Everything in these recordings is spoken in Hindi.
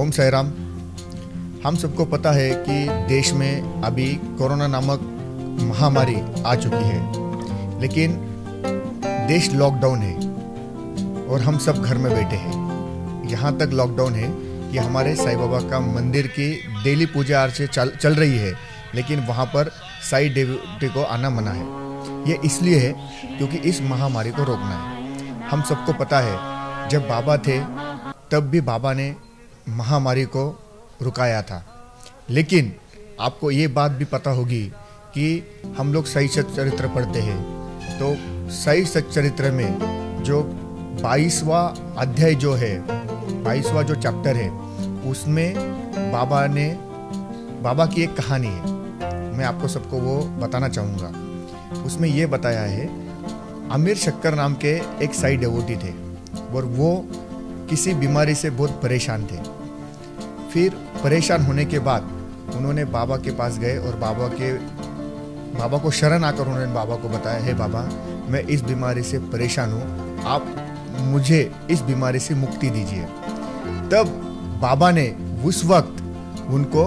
ओम साई राम। हम सबको पता है कि देश में अभी कोरोना नामक महामारी आ चुकी है, लेकिन देश लॉकडाउन है और हम सब घर में बैठे हैं। यहाँ तक लॉकडाउन है कि हमारे साईं बाबा का मंदिर की डेली पूजा अर्चना चल रही है, लेकिन वहाँ पर साई देवटी को आना मना है। ये इसलिए है क्योंकि इस महामारी को रोकना है। हम सबको पता है जब बाबा थे तब भी बाबा ने महामारी को रुकाया था, लेकिन आपको ये बात भी पता होगी कि हम लोग साई सच्चरित्र पढ़ते हैं, तो साई सच्चरित्र में जो 22वां अध्याय जो है, 22वां जो चैप्टर है, उसमें बाबा की एक कहानी है। मैं आपको सबको वो बताना चाहूँगा। उसमें ये बताया है, अमीर शक्कर नाम के एक साई डिवोटी थे और वो किसी बीमारी से बहुत परेशान थे। फिर परेशान होने के बाद उन्होंने बाबा के पास गए और बाबा को शरण आकर उन्होंने बाबा को बताया, हे बाबा, मैं इस बीमारी से परेशान हूँ, आप मुझे इस बीमारी से मुक्ति दीजिए। तब बाबा ने उस वक्त उनको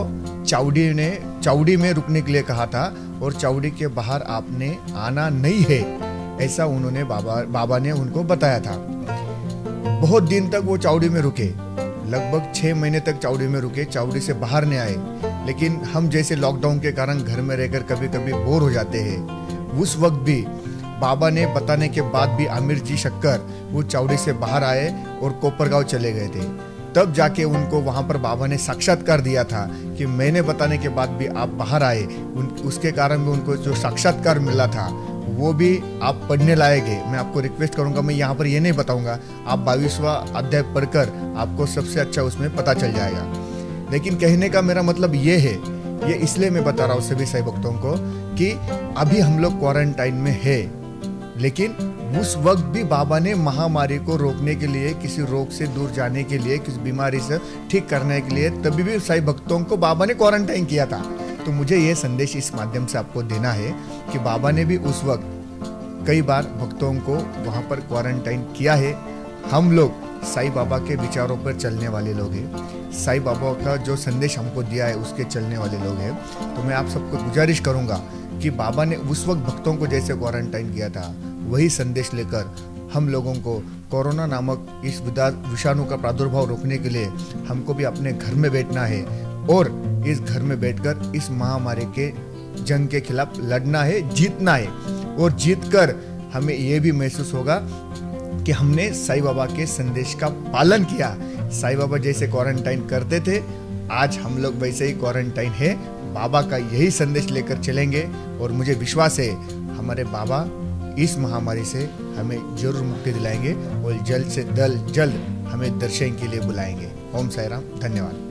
चावड़ी में रुकने के लिए कहा था और चावड़ी के बाहर आपने आना नहीं है, ऐसा उन्होंने बाबा ने उनको बताया था। बहुत दिन तक वो चावड़ी में रुके, लगभग 6 महीने तक चावड़ी में रुके, चावड़ी से बाहर नहीं आए। लेकिन हम जैसे लॉकडाउन के कारण घर में रहकर कभी कभी बोर हो जाते हैं। उस वक्त भी बाबा ने बताने के बाद भी आमिर जी शक्कर वो चावड़ी से बाहर आए और कोपरगांव चले गए थे। तब जाके उनको वहाँ पर बाबा ने साक्षात्कार दिया था कि मैंने बताने के बाद भी आप बाहर आए। उसके कारण भी उनको जो साक्षात्कार मिला था वो भी आप पढ़ने लायक है। मैं आपको रिक्वेस्ट करूंगा, मैं यहाँ पर ये नहीं बताऊंगा, आप 22वां अध्याय पढ़कर आपको सबसे अच्छा उसमें पता चल जाएगा। लेकिन कहने का मेरा मतलब ये है, ये इसलिए मैं बता रहा हूँ सभी साई भक्तों को कि अभी हम लोग क्वारंटाइन में है, लेकिन उस वक्त भी बाबा ने महामारी को रोकने के लिए, किसी रोग से दूर जाने के लिए, किसी बीमारी से ठीक करने के लिए, तभी भी साई भक्तों को बाबा ने क्वारंटाइन किया था। तो मुझे ये संदेश इस माध्यम से आपको देना है कि बाबा ने भी उस वक्त कई बार भक्तों को वहाँ पर क्वारंटाइन किया है। हम लोग साईं बाबा के विचारों पर चलने वाले लोग हैं, साईं बाबा का जो संदेश हमको दिया है उसके चलने वाले लोग हैं। तो मैं आप सबको गुजारिश करूँगा कि बाबा ने उस वक्त भक्तों को जैसे क्वारंटाइन किया था, वही संदेश लेकर हम लोगों को कोरोना नामक इस विषाणु का प्रादुर्भाव रोकने के लिए हमको भी अपने घर में बैठना है और इस घर में बैठकर इस महामारी के जंग के खिलाफ लड़ना है, जीतना है। और जीतकर हमें यह भी महसूस होगा कि हमने साईं बाबा के संदेश का पालन किया। साईं बाबा जैसे क्वारंटाइन करते थे, आज हम लोग वैसे ही क्वारंटाइन है। बाबा का यही संदेश लेकर चलेंगे और मुझे विश्वास है हमारे बाबा इस महामारी से हमें जरूर मुक्ति दिलाएंगे और जल्द से जल्द हमें दर्शन के लिए बुलाएंगे। ओम साई राम। धन्यवाद।